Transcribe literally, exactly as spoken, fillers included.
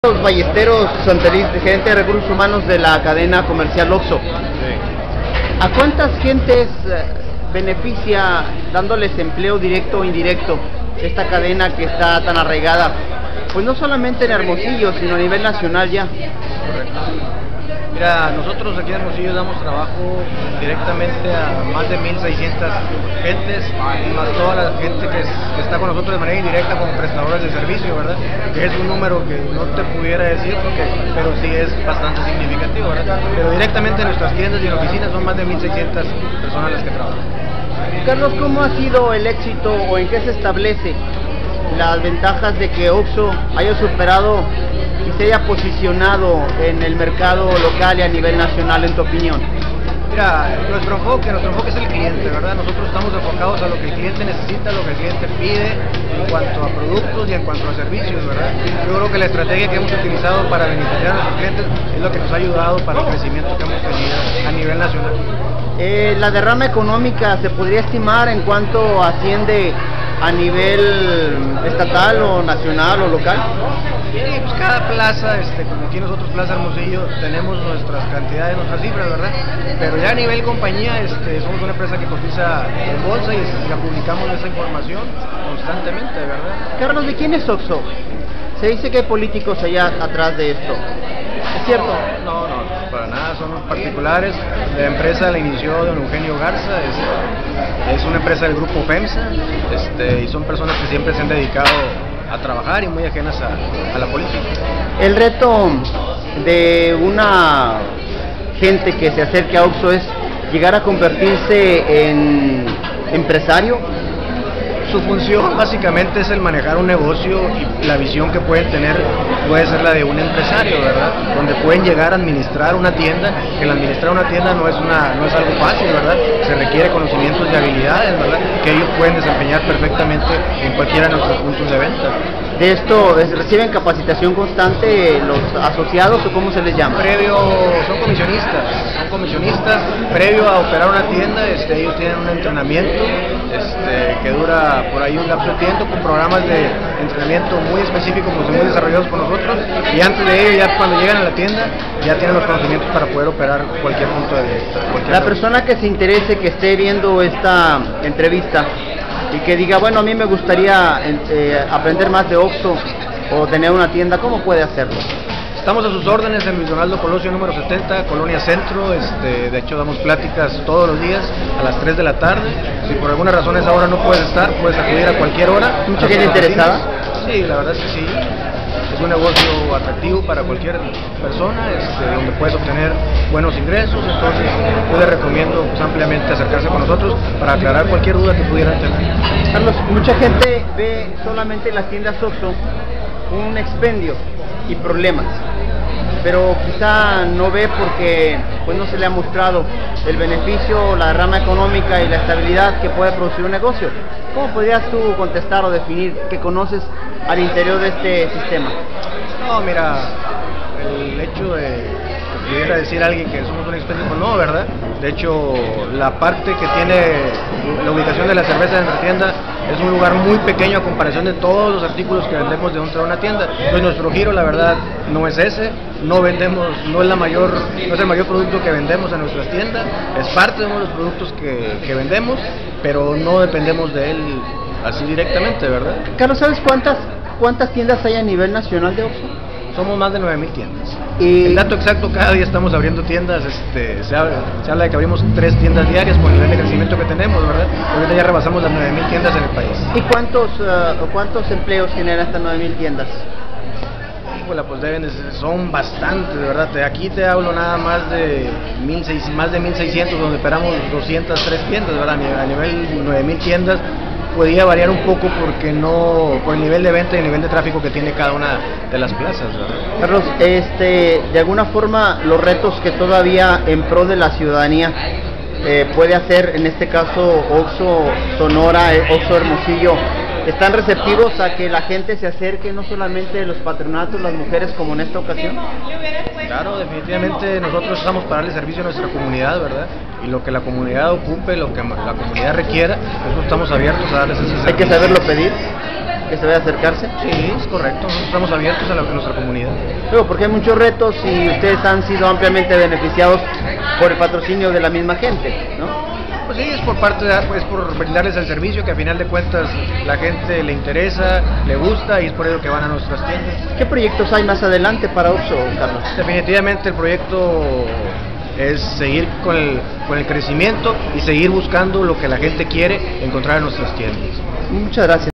Los Ballesteros, gerente de recursos humanos de la cadena comercial Oxxo. Sí. ¿A cuántas gentes beneficia dándoles empleo directo o indirecto esta cadena que está tan arraigada? Pues no solamente en Hermosillo, sino a nivel nacional ya. Correcto. Mira, nosotros aquí en Hermosillo damos trabajo directamente a más de mil seiscientas gentes, más toda la gente que, es, que está con nosotros de manera indirecta como prestadores de servicio, ¿verdad? Que es un número que no te pudiera decir, porque, pero sí es bastante significativo, ¿verdad? Pero directamente en nuestras tiendas y en oficinas son más de mil seiscientas personas las que trabajan. Carlos, ¿cómo ha sido el éxito o en qué se establece las ventajas de que Oxxo haya superado y se haya posicionado en el mercado local y a nivel nacional, en tu opinión? Mira, nuestro enfoque, nuestro enfoque es el cliente, ¿verdad? Nosotros estamos enfocados a lo que el cliente necesita, lo que el cliente pide en cuanto a productos y en cuanto a servicios, ¿verdad? Yo creo que la estrategia que hemos utilizado para beneficiar a nuestros clientes es lo que nos ha ayudado para el crecimiento que hemos tenido a nivel nacional. Eh, la derrama económica se podría estimar en cuánto asciende a nivel estatal o nacional o local. Sí, pues cada plaza, este, como aquí nosotros Plaza Hermosillo, tenemos nuestras cantidades, nuestras cifras, ¿verdad? Pero ya a nivel compañía, este, somos una empresa que cotiza en bolsa y la publicamos esa información constantemente, ¿verdad? Carlos, ¿de quién es Oxxo? Se dice que hay políticos allá atrás de esto. ¿Es cierto? No, no, no, para nada, son particulares. La empresa la inició don Eugenio Garza, es, es una empresa del grupo FEMSA, este, y son personas que siempre se han dedicado a trabajar y muy ajenas a, a la política. El reto de una gente que se acerque a Oxxo es llegar a convertirse en empresario. Su función básicamente es el manejar un negocio, y la visión que pueden tener puede ser la de un empresario, ¿verdad? Donde pueden llegar a administrar una tienda, que el administrar una tienda no es, una, no es algo fácil, ¿verdad? Se requiere conocimientos y habilidades, ¿verdad? Que ellos pueden desempeñar perfectamente en cualquiera de nuestros puntos de venta. ¿De esto reciben capacitación constante los asociados o cómo se les llama? Previo, son comisionistas, son comisionistas, previo a operar una tienda, este, ellos tienen un entrenamiento este, que dura por ahí un lapso de tiempo, con programas de entrenamiento muy específicos, muy desarrollados por nosotros, y antes de ello, ya cuando llegan a la tienda, ya tienen los conocimientos para poder operar cualquier punto de venta. La persona que se interese, que esté viendo esta entrevista, y que diga, bueno, a mí me gustaría eh, aprender más de Oxxo o tener una tienda, ¿cómo puede hacerlo? Estamos a sus órdenes en Luis Donaldo Colosio número setenta, Colonia Centro. Este, de hecho damos pláticas todos los días a las tres de la tarde. Si por alguna razón esa hora no puedes estar, puedes acudir a cualquier hora. ¿Mucha gente interesada? Sí, la verdad es que sí. Es un negocio atractivo para cualquier persona, este, donde puedes obtener buenos ingresos. Entonces yo les recomiendo pues, ampliamente acercarse con nosotros para aclarar cualquier duda que pudieran tener. Carlos, mucha gente ve solamente en las tiendas Oxxo un expendio y problemas, pero quizá no ve porque pues no se le ha mostrado el beneficio, la derrama económica y la estabilidad que puede producir un negocio. ¿Cómo podrías tú contestar o definir qué conoces al interior de este sistema? No, mira, el hecho de que pudiera decir alguien que somos un expendio, pues no, ¿verdad? De hecho, la parte que tiene la ubicación de la cerveza en nuestra tienda es un lugar muy pequeño a comparación de todos los artículos que vendemos dentro de una tienda. Entonces nuestro giro, la verdad, no es ese, no vendemos, no es la mayor, no es el mayor producto que vendemos en nuestras tiendas, es parte de uno de los productos que, que vendemos, pero no dependemos de él así directamente, ¿verdad? Carlos, ¿sabes cuántas, cuántas tiendas hay a nivel nacional de Oxxo? Somos más de nueve mil tiendas. Y... el dato exacto, cada día estamos abriendo tiendas, este, se, habla, se habla de que abrimos tres tiendas diarias por el nivel de crecimiento que tenemos, ¿verdad? Ahorita ya rebasamos las nueve mil tiendas en el país. ¿Y cuántos, uh, cuántos empleos generan estas nueve mil tiendas? Híjole, pues deben de ser, son bastantes, de verdad. Aquí te hablo nada más de mil seiscientos, más de mil seiscientos, donde operamos doscientas tres tiendas, ¿verdad? A nivel nueve mil tiendas. Podría variar un poco porque no, por el nivel de venta y el nivel de tráfico que tiene cada una de las plazas, ¿verdad? Carlos, este, de alguna forma los retos que todavía en pro de la ciudadanía eh, puede hacer, en este caso Oxxo Sonora, Oxxo Hermosillo, ¿están receptivos a que la gente se acerque, no solamente los patronatos, las mujeres, como en esta ocasión? Claro, definitivamente nosotros estamos para darle servicio a nuestra comunidad, ¿verdad? Y lo que la comunidad ocupe, lo que la comunidad requiera, nosotros estamos abiertos a darles ese servicio. Hay que saberlo pedir. que se vaya a acercarse? Sí, es correcto, nosotros estamos abiertos a, la, a nuestra comunidad. Luego, porque hay muchos retos y ustedes han sido ampliamente beneficiados por el patrocinio de la misma gente, ¿no? Pues sí, es por parte de, pues por brindarles el servicio que a final de cuentas la gente le interesa, le gusta y es por ello que van a nuestras tiendas. ¿Qué proyectos hay más adelante para Oxxo, Carlos? Definitivamente el proyecto es seguir con el, con el crecimiento y seguir buscando lo que la gente quiere encontrar en nuestras tiendas. Muchas gracias.